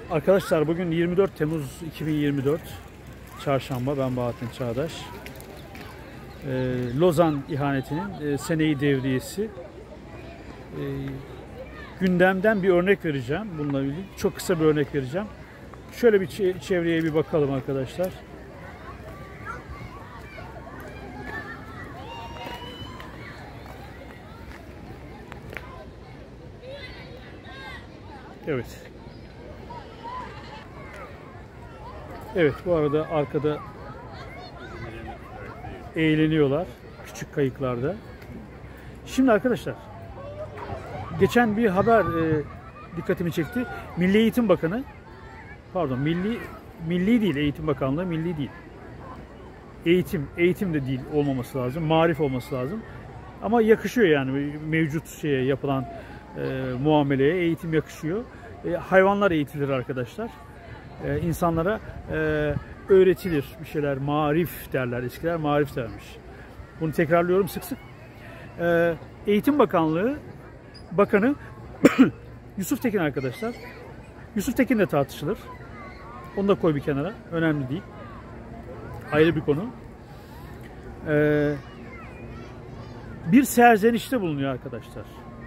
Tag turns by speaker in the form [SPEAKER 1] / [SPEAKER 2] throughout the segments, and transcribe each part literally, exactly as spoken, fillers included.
[SPEAKER 1] Arkadaşlar bugün yirmi dört Temmuz iki bin yirmi dört Çarşamba. Ben Bahattin Çağdaş. Ee, Lozan ihanetinin e, seneyi devriyesi. Ee, gündemden bir örnek vereceğim. Bununla ilgili çok kısa bir örnek vereceğim. Şöyle bir çevreye bir bakalım arkadaşlar. Evet. Evet, bu arada arkada eğleniyorlar küçük kayıklarda. Şimdi arkadaşlar, geçen bir haber e, dikkatimi çekti. Milli Eğitim Bakanı, pardon Milli Milli değil, Eğitim Bakanlığı milli değil. Eğitim, eğitim de değil olmaması lazım, marif olması lazım. Ama yakışıyor yani mevcut şeye yapılan e, muameleye eğitim yakışıyor. E, hayvanlar eğitilir arkadaşlar. E, insanlara e, öğretilir bir şeyler, marif derler, eskiler marif dermiş. Bunu tekrarlıyorum sık sık. E, Eğitim Bakanlığı Bakanı Yusuf Tekin arkadaşlar. Yusuf Tekin de tartışılır. Onu da koy bir kenara. Önemli değil. Ayrı bir konu. E, bir serzenişte bulunuyor arkadaşlar.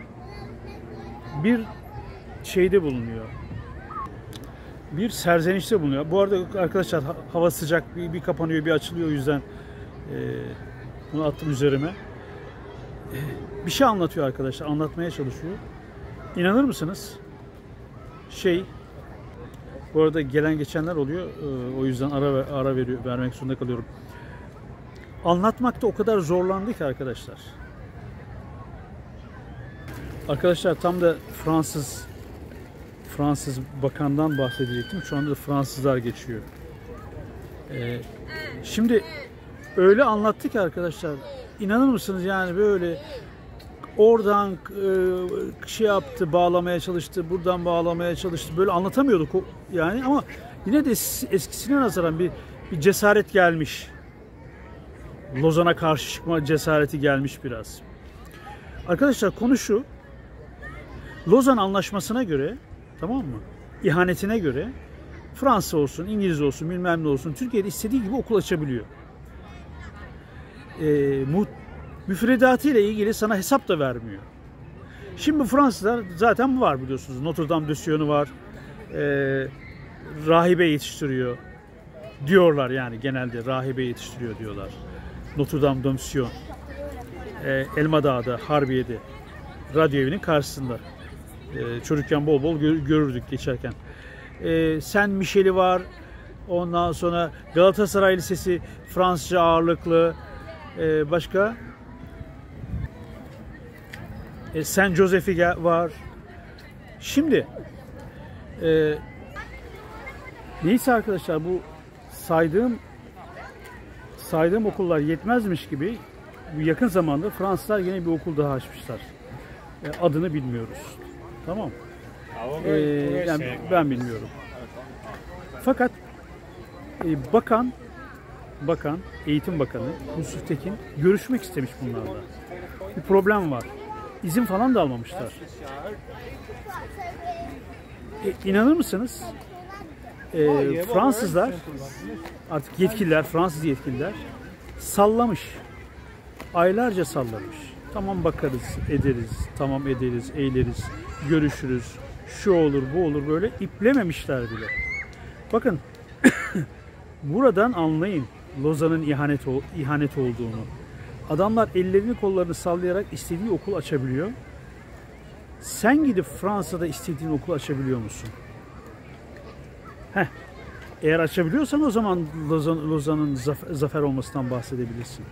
[SPEAKER 1] Bir şeyde bulunuyor. Bir serzenişte bulunuyor. Bu arada arkadaşlar hava sıcak, bir, bir kapanıyor, bir açılıyor, o yüzden e, bunu attım üzerime. E, bir şey anlatıyor arkadaşlar, anlatmaya çalışıyor. İnanır mısınız? Şey, bu arada gelen geçenler oluyor, e, o yüzden ara ara veriyor, vermek zorunda kalıyorum. Anlatmakta o kadar zorlandı ki arkadaşlar. Arkadaşlar tam da Fransız Fransız bakandan bahsedecektim. Şu anda da Fransızlar geçiyor. Ee, şimdi öyle anlattı ki arkadaşlar, inanır mısınız yani böyle oradan e, şey yaptı, bağlamaya çalıştı, buradan bağlamaya çalıştı. Böyle anlatamıyorduk yani, ama yine de eskisine nazaran bir, bir cesaret gelmiş. Lozan'a karşı çıkma cesareti gelmiş biraz. Arkadaşlar konu şu. Lozan Anlaşması'na göre, tamam mı? İhanetine göre Fransa olsun, İngiliz olsun, bilmem ne olsun, Türkiye'de istediği gibi okul açabiliyor. E, mu, müfredatı ile ilgili sana hesap da vermiyor. Şimdi Fransızlar zaten var biliyorsunuz. Notre Dame de Sion'u var. E, rahibe yetiştiriyor diyorlar yani, genelde rahibe yetiştiriyor diyorlar. Notre Dame de Sion. E, Elmadağ'da, Harbiye'de, radyo evinin karşısında. Ee, çocukken bol bol gör, görürdük geçerken. Ee, Saint Michel'i var. Ondan sonra Galatasaray Lisesi Fransızca ağırlıklı. Ee, başka? Ee, Saint Joseph'i var. Şimdi e, neyse arkadaşlar, bu saydığım saydığım okullar yetmezmiş gibi yakın zamanda Fransızlar yine bir okul daha açmışlar. Ee, adını bilmiyoruz. Tamam. Ee, yani ben bilmiyorum. Fakat e, bakan, bakan, Eğitim Bakanı Yusuf Tekin görüşmek istemiş bunlarla. Bir problem var. İzin falan da almamışlar. E, inanır mısınız? E, Fransızlar, artık yetkililer, Fransız yetkililer sallamış. Aylarca sallamış. Tamam bakarız, ederiz, tamam ederiz, eğleriz, görüşürüz, şu olur, bu olur, böyle iplememişler bile. Bakın, buradan anlayın Lozan'ın ihanet, ihanet olduğunu. Adamlar ellerini kollarını sallayarak istediği okul açabiliyor. Sen gidip Fransa'da istediğin okul açabiliyor musun? Heh. Eğer açabiliyorsan o zaman Lozan, Lozan'ın zafer, zafer olmasından bahsedebilirsin.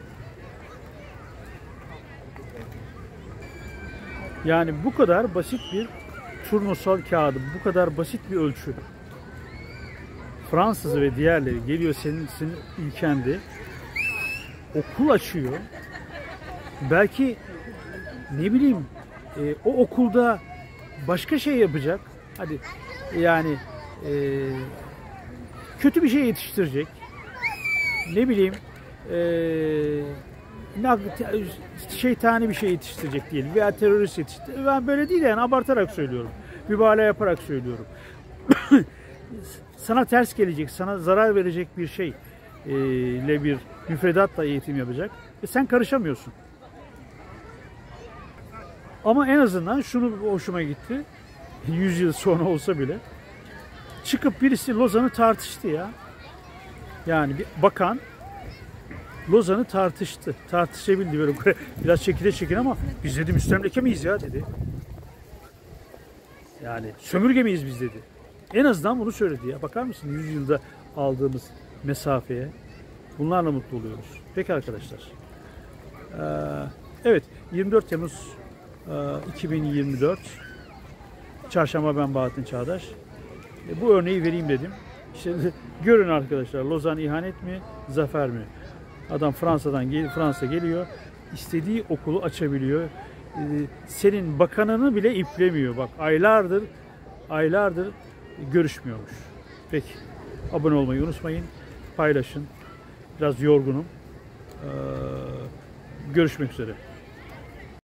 [SPEAKER 1] Yani bu kadar basit bir turnusol kağıdı, bu kadar basit bir ölçü. Fransız ve diğerleri geliyor senin, senin ülkende okul açıyor. Belki ne bileyim e, o okulda başka şey yapacak. Hadi yani e, kötü bir şey yetiştirecek. Ne bileyim e, şeytani bir şey yetiştirecek diyelim veya terörist yetiştirecek. Ben böyle değil yani, abartarak söylüyorum. Mübalağa yaparak söylüyorum. sana ters gelecek, sana zarar verecek bir şey e, ile bir müfredatla eğitim yapacak. E sen karışamıyorsun. Ama en azından şunu hoşuma gitti. yüz yıl sonra olsa bile çıkıp birisi Lozan'ı tartıştı ya. Yani bir bakan Lozan'ı tartıştı. Tartışabildi böyle biraz çekile çekile ama biz dedi müstemleke miyiz ya dedi. Yani sömürge miyiz biz dedi. En azından bunu söyledi ya. Bakar mısın yüz yılda aldığımız mesafeye. Bunlarla mutlu oluyoruz. Peki arkadaşlar. Ee, evet yirmi dört Temmuz iki bin yirmi dört Çarşamba, ben Bahattin Çağdaş. E, bu örneği vereyim dedim. İşte görün arkadaşlar, Lozan ihanet mi, zafer mi? Adam Fransa'dan gel Fransa geliyor, istediği okulu açabiliyor. E, senin bakanını bile iplemiyor. Bak aylardır, aylardır görüşmüyormuş. Peki, abone olmayı unutmayın, paylaşın. Biraz yorgunum. Ee, görüşmek üzere.